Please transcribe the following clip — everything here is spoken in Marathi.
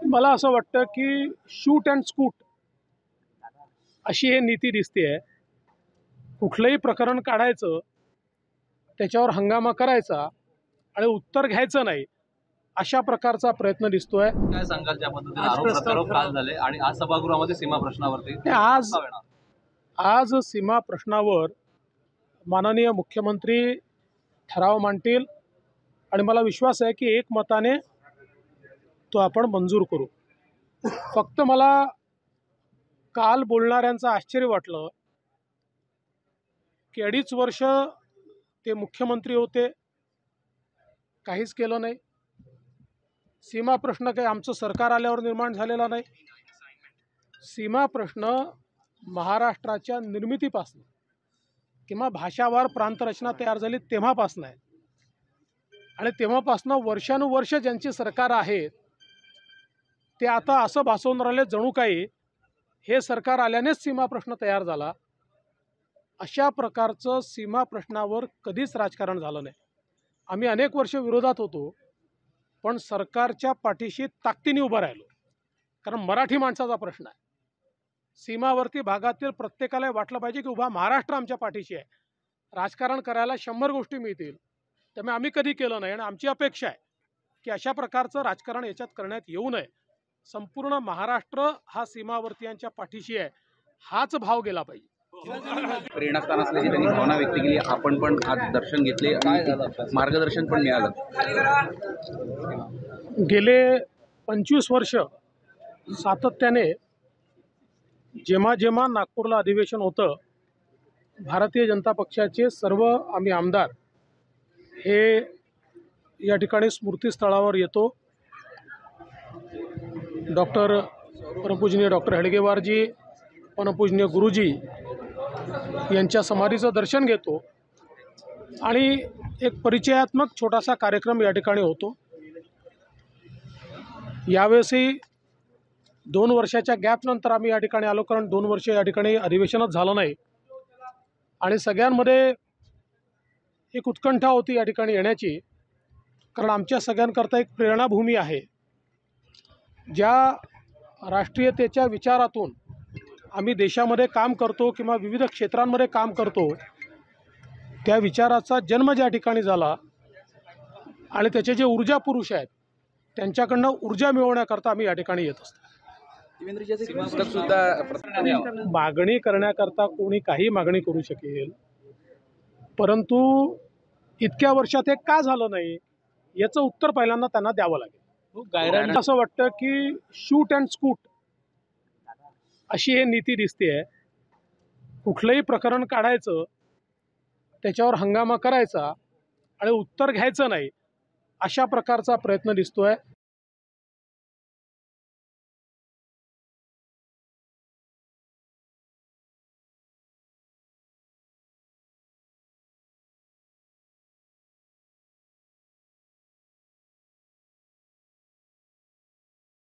मला असं वाटतं की शूट अँड स्कूट अशी हे नीती दिसते आहे। कुठलंही प्रकरण काढायचं, त्याच्यावर हंगामा करायचा आणि उत्तर घ्यायचं नाही, अशा प्रकारचा प्रयत्न दिसतोय। काय सांगाल ज्या पद्धतीने आरोप प्रत्यारोप काल झाले आणि आज सभागृहामध्ये सीमा प्रश्नावरती आज सीमा प्रश्नावर माननीय मुख्यमंत्री ठराव मांडतील आणि मला विश्वास आहे की एकमताने तो आपण मंजूर करू। फक्त मला काल बोलणाऱ्यांचं आश्चर्य वाटलं की 2.5 वर्ष ते मुख्यमंत्री होते, काहीच केलं नाही। सीमा प्रश्न काही आमचं सरकार आल्यावर निर्माण झालेला नाही। सीमा प्रश्न महाराष्ट्राच्या निर्मितीपासून किंवा भाषावार प्रांतरचना तयार झाली तेव्हापासून आहे आणि तेव्हापासून वर्षानुवर्ष ज्यांची सरकार आहेत ते आता असं भासवून राहिले जणू काही हे सरकार आल्यानेच सीमा प्रश्न तयार झाला। अशा प्रकारचं सीमा प्रश्नावर कधीच राजकारण झालं नाही। आम्ही अनेक वर्ष विरोधात होतो, पण सरकारच्या पाठीशी ताकदीने उभं राहिलो, कारण मराठी माणसाचा प्रश्न आहे। सीमावर्ती भागातील प्रत्येकाला वाटलं पाहिजे की उभा महाराष्ट्र आमच्या पाठीशी आहे। राजकारण करायला 100 गोष्टी मिळतील, त्यामुळे आम्ही कधी केलं नाही आणि आमची अपेक्षा आहे की अशा प्रकारचं राजकारण याच्यात करण्यात येऊ नये। संपूर्ण महाराष्ट्र हा सीमावर्तीयांच्या पाठीशी आहे, हाच भाव गेला पाहिजे। प्रेरणास्थान असल्याची त्यांनी भावना व्यक्त केली। आपण पण आज दर्शन घेतले आणि मार्गदर्शन पण मिळालं। गेले 25 वर्ष सातत्याने जेव्हा जेव्हा नागपूरला अधिवेशन होतं, भारतीय जनता पक्षाचे सर्व आम्ही आमदार हे या ठिकाणी स्मृतीस्थळावर येतो। परमपूजनीय डॉक्टर हेडगेवारजी, परमपूजनीय गुरुजी यांच्या समाधीचं दर्शन घेतो आणि एक परिचयात्मक छोटासा कार्यक्रम या ठिकाणी होतो। यावेळेसही 2 वर्षाच्या गॅपनंतर आम्ही या ठिकाणी आलो, कारण 2 वर्ष या ठिकाणी अधिवेशनच झालं नाही आणि सगळ्यांमध्ये एक उत्कंठा होती या ठिकाणी येण्याची, कारण आमच्या सगळ्यांकरता एक प्रेरणाभूमी आहे। ज्या राष्ट्रीयतेच्या विचारातून आम्ही देशामध्ये काम करतो किंवा विविध क्षेत्रांमध्ये काम करतो, त्या विचाराचा जन्म ज्या ठिकाणी झाला आणि त्याचे जे ऊर्जा पुरुष आहेत त्यांच्याकडनं ऊर्जा मिळवण्याकरता आम्ही या ठिकाणी येत असतो। मागणी करण्याकरता कोणी काही मागणी करू शकेल, परंतु इतक्या वर्षात हे का झालं नाही याचं उत्तर पहिल्यांदा त्यांना द्यावं लागेल। असं वाटतं की शूट अँड स्कूट अशी हे नीती दिसते आहे। कुठलंही प्रकरण काढायचं, त्याच्यावर हंगामा करायचा आणि उत्तर घ्यायचं नाही, अशा प्रकारचा प्रयत्न दिसतोय।